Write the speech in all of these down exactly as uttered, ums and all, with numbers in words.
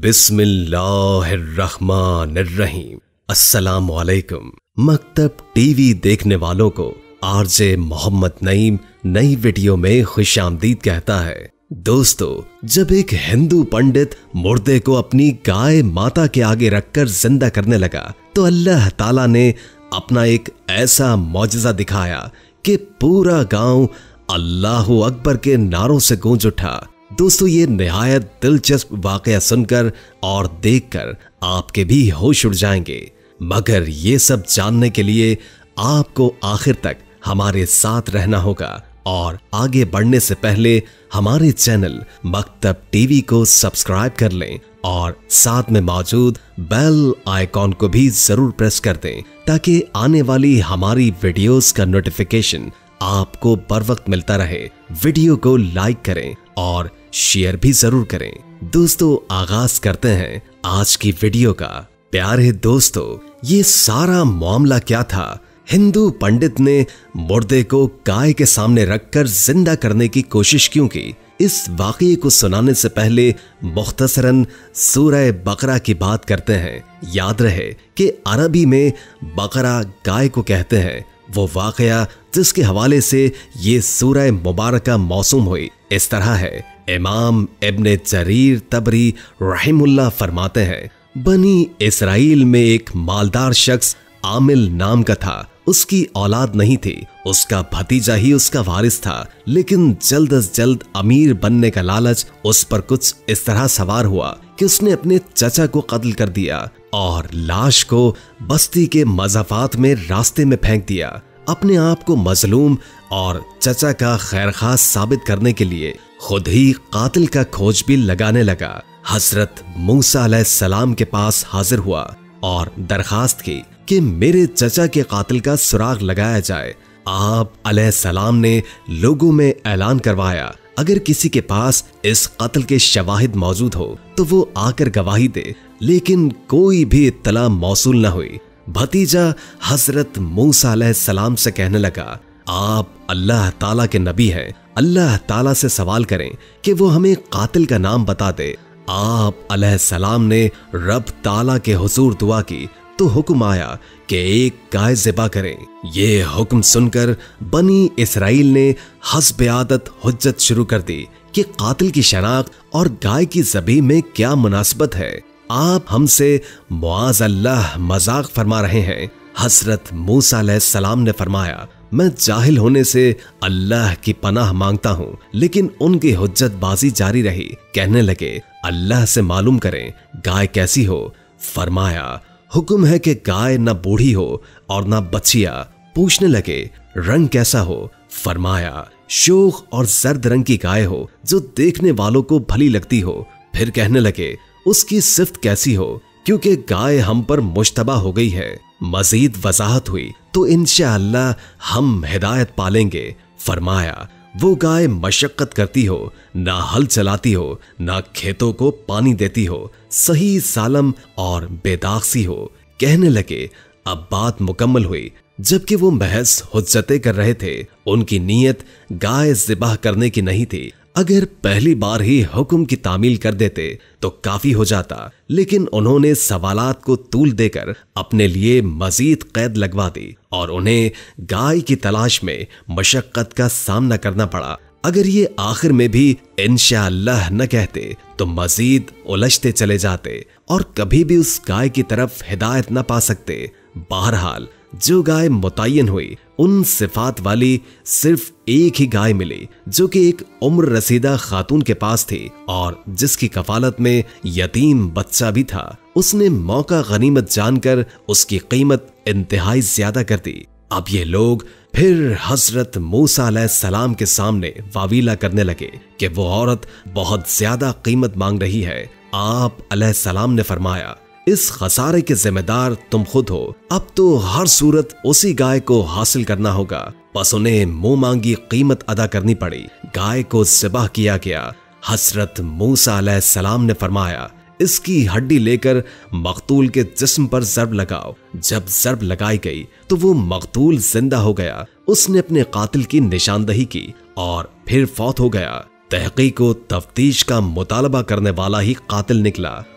बिस्मिल्लाहिर्रहमानिर्रहीम। अस्सलाम वालेकुम। मकतब टीवी देखने वालों को आरजे मोहम्मद नईम नई वीडियो में खुशामदीद कहता है। दोस्तों, जब एक हिंदू पंडित मुर्दे को अपनी गाय माता के आगे रखकर जिंदा करने लगा तो अल्लाह ताला ने अपना एक ऐसा मौजज़ा दिखाया कि पूरा गांव अल्लाहु अकबर के नारों से गूंज उठा। दोस्तों, ये निहायत दिलचस्प वाकया सुनकर और देखकर आपके भी होश उड़ जाएंगे, मगर ये सब जानने के लिए आपको आखिर तक हमारे साथ रहना होगा और आगे बढ़ने से पहले हमारे चैनल मकतब टीवी को सब्सक्राइब कर लें और साथ में मौजूद बेल आइकॉन को भी जरूर प्रेस कर दें ताकि आने वाली हमारी वीडियोस का नोटिफिकेशन आपको बर वक्त मिलता रहे। वीडियो को लाइक करें और शेयर भी जरूर करें। दोस्तों, आगाज करते हैं आज की वीडियो का। प्यारे दोस्तों, ये सारा मामला क्या था? हिंदू पंडित ने मुर्दे को गाय के सामने रखकर जिंदा करने की कोशिश क्यों की? इस वाकये को सुनाने से पहले मुख्तसरन सूरह बकरा की बात करते हैं। याद रहे कि अरबी में बकरा गाय को कहते हैं। वो वाकया जिसके हवाले से ये सूरह मुबारका मौसूम हुई इस तरह है। इमाम इब्ने जरीर तबरी रहमुल्लाह फरमाते हैं, बनी इसराइल में एक मालदार शख्स आमिल नाम का था। उसकी औलाद नहीं थी, उसका भतीजा ही उसका वारिस था, लेकिन जल्द अज जल्द अमीर बनने का लालच उस पर कुछ इस तरह सवार हुआ कि उसने अपने चचा को कत्ल कर दिया और लाश को बस्ती के मज़ाफात में रास्ते में फेंक दिया। अपने आप को मजलूम और चचा का खैरखास साबित करने के लिए खुद ही कातिल का खोजबीन लगाने लगा। हजरत मूसा अलैहिस्सलाम के पास हाजिर हुआ और दरखास्त की कि मेरे चचा के कातिल का सुराग लगाया जाए। आप अलैहिस्सलाम ने लोगों में ऐलान करवाया, अगर किसी के पास इस कत्ल के शवाहिद मौजूद हो तो वो आकर गवाही दे, लेकिन कोई भी इत्तला मौसूल न हुई। भतीजा हजरत मूसा अलैहिस्सलाम से कहने लगा, आप अल्लाह ताला के नबी हैं, अल्लाह ताला से सवाल करें कि वो हमें कातिल का नाम बता दे। आप अलैहिस्सलाम ने रब ताला के हुजूर दुआ की तो हुक्म आया कि एक गाय ज़िबा करें। ये हुक्म सुनकर बनी इसराइल ने हस्ब आदत हुज्जत शुरू कर दी कि कातिल की शनाख्त और गाय की ज़बी में क्या मुनासबत है। आप हमसे मुआज़ अल्लाह मजाक फरमा रहे हैं। हजरत मूसा अलैहिस्सलाम ने फरमाया, मैं जाहिल होने से अल्लाह की पनाह मांगता हूँ, लेकिन उनकी हुज्जत बाजी जारी रही। कहने लगे, अल्लाह से मालूम करें गाय कैसी हो। फरमाया, हुक्म है कि गाय न बूढ़ी हो और न बच्चिया। पूछने लगे, रंग कैसा हो? फरमाया, शोख और जर्द रंग की गाय हो जो देखने वालों को भली लगती हो। फिर कहने लगे, उसकी सिफ्त कैसी हो, क्योंकि गाय हम पर मुश्तबा हो गई है। मजीद वजाहत हुई तो इंशाअल्लाह हम हिदायत पालेंगे। फरमाया, वो गाय मशक्कत करती हो, ना हल चलाती हो, ना खेतों को पानी देती हो, सही सालम और बेदाग सी हो। कहने लगे, अब बात मुकम्मल हुई। जबकि वो महज हुज्जतें कर रहे थे, उनकी नीयत गाय ज़िबाह करने की नहीं थी। अगर पहली बार ही हुक्म की तामील कर देते तो काफी हो जाता, लेकिन उन्होंने सवालात को तूल देकर अपने लिए मजीद कैद लगवा दी और उन्हें गाय की तलाश में मशक्कत का सामना करना पड़ा। अगर ये आखिर में भी इंशाअल्लाह न कहते तो मजीद उलझते चले जाते और कभी भी उस गाय की तरफ हिदायत न पा सकते। बहरहाल, जो गाय मुतय्यन हुई उन सिफात वाली सिर्फ एक ही गाय मिली जो कि एक उम्र रसीदा खातून के पास थी और जिसकी कफालत में यतीम बच्चा भी था। उसने मौका गनीमत जानकर उसकी कीमत इंतहाई ज्यादा कर दी। अब ये लोग फिर हजरत मूसा अलैहिस्सलाम के सामने वावीला करने लगे कि वो औरत बहुत ज्यादा कीमत मांग रही है। आप अलैहिस्सलाम ने फरमाया, इस खसारे के जिम्मेदार तुम खुद हो। अब तो हर सूरत उसी गाय को हासिल करना होगा। बस उन्हें मुंह मांगी कीमत अदा करनी पड़ी। गाय को ज़िबाह किया गया। हजरत मूसा अलैहिस्सलाम ने फरमाया, इसकी हड्डी लेकर मकतूल के जिस्म पर ज़र्ब लगाओ। जब ज़र्ब लगाई गई तो वो मकतूल जिंदा हो गया। उसने अपने कातिल की निशानदही की और फिर फौत हो गया। तहकीक व तफ्तीश का मुतालबा करने वाला ही कातिल निकला।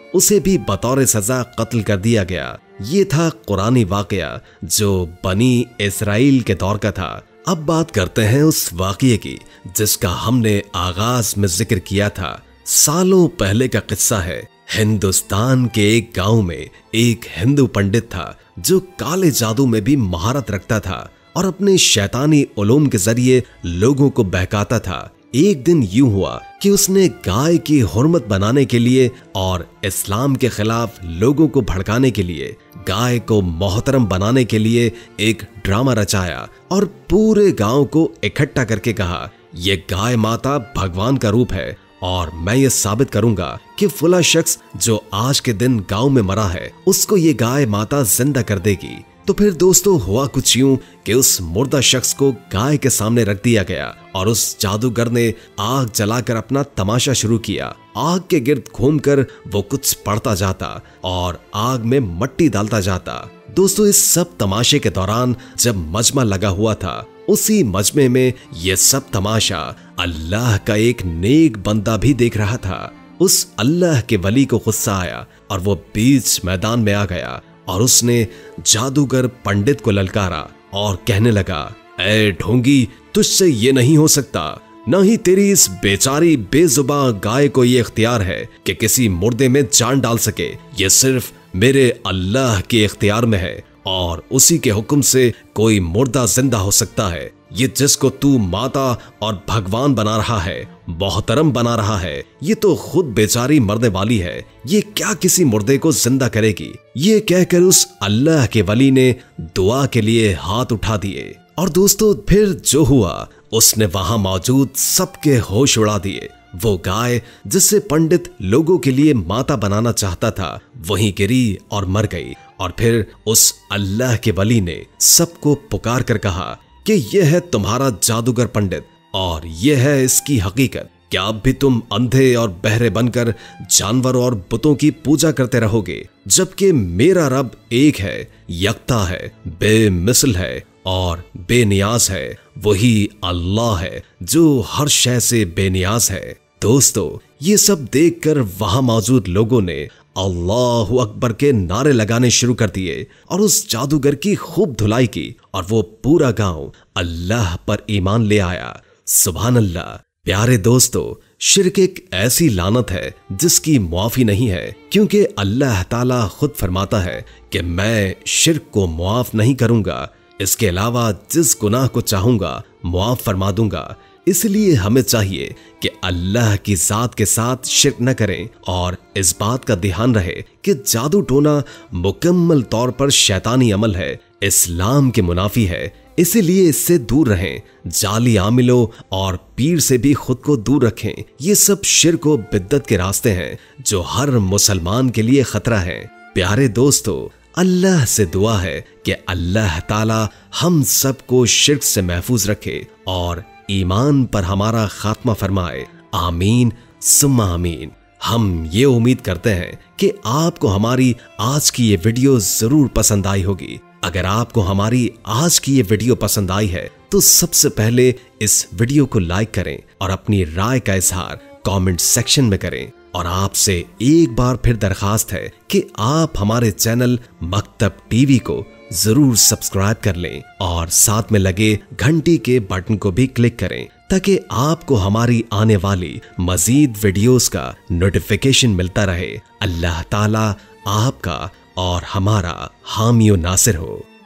उसे भी बतौर सजा कत्ल कर दिया गया। ये था कुरानी वाकया जो बनी इस्राइल के दौर का था। अब बात करते हैं उस वाकये की जिसका हमने आगाज में जिक्र किया था। सालों पहले का किस्सा है। हिंदुस्तान के एक गांव में एक हिंदू पंडित था जो काले जादू में भी महारत रखता था और अपने शैतानी उलूम के जरिए लोगों को बहकाता था। एक दिन यूं हुआ कि उसने गाय की हुर्मत बनाने के लिए और इस्लाम के खिलाफ लोगों को भड़काने के लिए गाय को मोहतरम बनाने के लिए एक ड्रामा रचाया और पूरे गांव को इकट्ठा करके कहा, ये गाय माता भगवान का रूप है और मैं ये साबित करूंगा कि फुला शख्स जो आज के दिन गांव में मरा है उसको ये गाय माता जिंदा कर देगी। तो फिर दोस्तों हुआ कुछ यूं कि उस मुर्दा शख्स को गाय के सामने रख दिया गया और उस जादूगर ने आग जलाकर अपना तमाशा शुरू किया। आग के गिर्द घूमकर वो कुछ पढ़ता जाता और आग में मट्टी डालता जाता। दोस्तों इस सब तमाशे के दौरान जब मजमा लगा हुआ था, उसी मजमे में ये सब तमाशा अल्लाह का एक नेक बंदा भी देख रहा था। उस अल्लाह के वली को गुस्सा आया और वो बीच मैदान में आ गया और उसने जादूगर पंडित को ललकारा और कहने लगा, ऐ ढोंगी, तुझसे ये नहीं हो सकता। न ही तेरी इस बेचारी बेजुबान गाय को ये इख्तियार है कि किसी मुर्दे में जान डाल सके। ये सिर्फ मेरे अल्लाह के इख्तियार में है और उसी के हुक्म से कोई मुर्दा जिंदा हो सकता है। ये जिसको तू माता और भगवान बना रहा है, मोहतरम बना रहा है, ये तो खुद बेचारी मरने वाली है। ये क्या किसी मुर्दे को जिंदा करेगी? ये कहकर उस अल्लाह के वली ने दुआ के लिए हाथ उठा दिए। और दोस्तों फिर जो हुआ उसने वहां मौजूद सबके होश उड़ा दिए। वो गाय जिसे पंडित लोगों के लिए माता बनाना चाहता था वहीं गिरी और मर गई। और फिर उस अल्लाह के वली ने सबको पुकार कर कहा कि यह है तुम्हारा जादूगर पंडित और यह है इसकी हकीकत। क्या अब भी तुम अंधे और बहरे बनकर जानवरों और बुतों की पूजा करते रहोगे, जबकि मेरा रब एक है, यकता है, बेमिसल है और बेनियाज है। वही अल्लाह है जो हर शय से बेनियाज है। दोस्तों ये सब देखकर वहां मौजूद लोगों ने अल्लाहु अकबर के नारे लगाने शुरू कर दिए और उस जादूगर की खूब धुलाई की और वो पूरा गांव अल्लाह पर ईमान ले आया। सुभान अल्लाह। प्यारे दोस्तों, शिर्क एक ऐसी लानत है जिसकी मुआफी नहीं है, क्योंकि अल्लाह ताला खुद फरमाता है कि मैं शिर्क को मुआफ नहीं करूंगा, इसके अलावा जिस गुनाह को चाहूंगा मुआफ फरमा दूंगा। इसलिए हमें चाहिए कि अल्लाह की जात के साथ शिर्क न करें और इस बात का ध्यान रहे कि जादू टोना मुकम्मल तौर पर शैतानी अमल है, इस्लाम के मुनाफी है। इसीलिए इससे दूर रहें। जाली आमिलों और पीर से भी खुद को दूर रखें। ये सब शिर्क व बिद्दत के रास्ते हैं जो हर मुसलमान के लिए खतरा है। प्यारे दोस्तों, अल्लाह से दुआ है कि अल्लाह ताला हम सबको शिर्क से महफूज रखे और ईमान पर हमारा खात्मा फरमाए। आमीन सुम्मा आमीन। हम ये उम्मीद करते हैं कि आपको हमारी आज की ये वीडियो जरूर पसंद आई होगी। अगर आपको हमारी आज की ये वीडियो पसंद आई है तो सबसे पहले इस वीडियो को लाइक करें और अपनी राय का इजहार कमेंट सेक्शन में करें। और आपसे एक बार फिर दरखास्त है कि आप हमारे चैनल मकतब टीवी को जरूर सब्सक्राइब कर लें और साथ में लगे घंटी के बटन को भी क्लिक करें ताकि आपको हमारी आने वाली मजीद वीडियोस का नोटिफिकेशन मिलता रहे। अल्लाह ताला आपका और हमारा हामी नासिर हो।